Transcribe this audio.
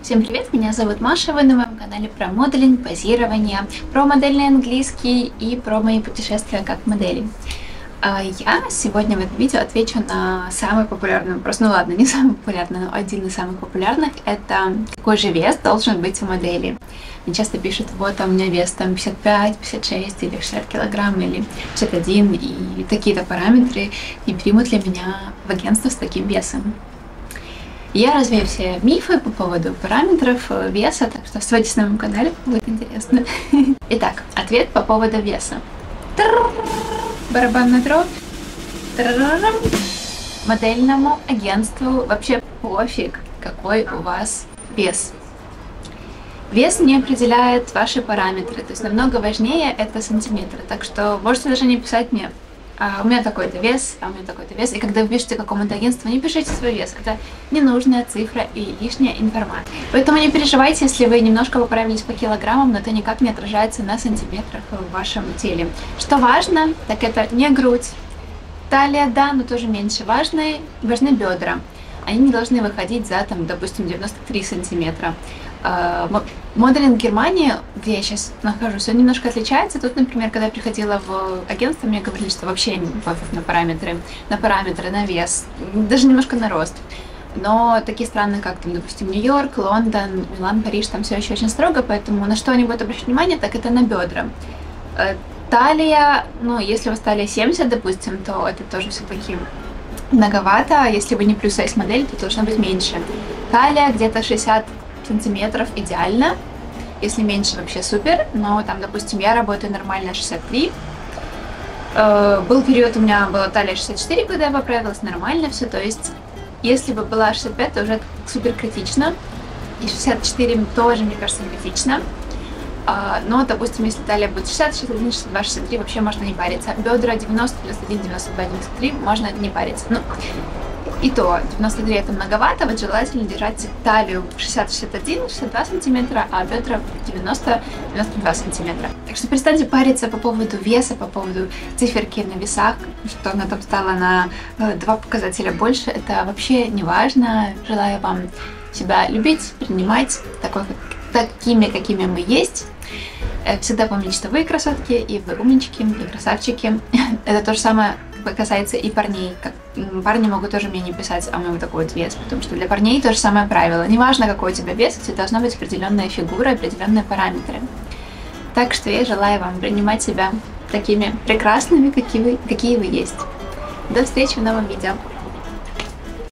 Всем привет, меня зовут Маша, вы на моем канале про моделинг, позирование, про модельный английский и про мои путешествия как модели. Я сегодня в этом видео отвечу на самый популярный вопрос, ну ладно, не самый популярный, но один из самых популярных, это какой же вес должен быть у модели. Мне часто пишут, вот у меня вес там 55, 56 или 60 килограмм или 61 и такие-то параметры, и примут ли меня в агентство с таким весом. Я развею все мифы по поводу параметров, веса, так что оставайтесь на моем канале, будет интересно. Итак, ответ по поводу веса. Барабанная дробь. Модельному агентству вообще пофиг, какой у вас вес. Вес не определяет ваши параметры, то есть намного важнее это сантиметры, так что можете даже не писать мне. У меня такой-то вес, у меня такой-то вес. И когда вы пишете какому-то агентству, не пишите свой вес. Это ненужная цифра и лишняя информация. Поэтому не переживайте, если вы немножко поправились по килограммам, но это никак не отражается на сантиметрах в вашем теле. Что важно, так это не грудь. Талия, да, но тоже меньше. Важны бедра. Они не должны выходить за, там, допустим, 93 сантиметра. Моделинг Германии, где я сейчас нахожусь, он немножко отличается. Тут, например, когда я приходила в агентство, мне говорили, что вообще не пофиг на параметры, на вес, даже немножко на рост. Но такие страны, как, там, допустим, Нью-Йорк, Лондон, Милан, Париж, там все еще очень строго, поэтому на что они будут обращать внимание, так это на бедра. Талия, ну, если у вас талия 70, допустим, то это тоже все-таки многовато. Если вы не плюс-сайз модель, то должно быть меньше. Талия где-то 60 сантиметров идеально, если меньше вообще супер, но там, допустим, я работаю нормально 63, был период, у меня была талия 64, когда я поправилась, нормально все, то есть если бы была 65, то уже супер критично, и 64 тоже, мне кажется, не критично, но, допустим, если талия будет 60, 61, 62, 63, вообще можно не париться, бедра 90, 91, 92, 93, можно не париться, ну, и то 93 это многовато, вот желательно держать талию 60-61, 62 сантиметра, а бедра 90-92 сантиметра. Так что перестаньте париться по поводу веса, по поводу циферки на весах, что она там стала на 2 показателя больше, это вообще не важно. Желаю вам себя любить, принимать такими, какими мы есть. Всегда помните, что вы красотки, и вы умнички, и красавчики. Это то же самое касается и парней. Парни могут тоже мне не писать, а у меня такой вот вес, потому что для парней то же самое правило. Неважно, какой у тебя вес, у тебя должна быть определенная фигура, определенные параметры. Так что я желаю вам принимать себя такими прекрасными, какие вы есть. До встречи в новом видео.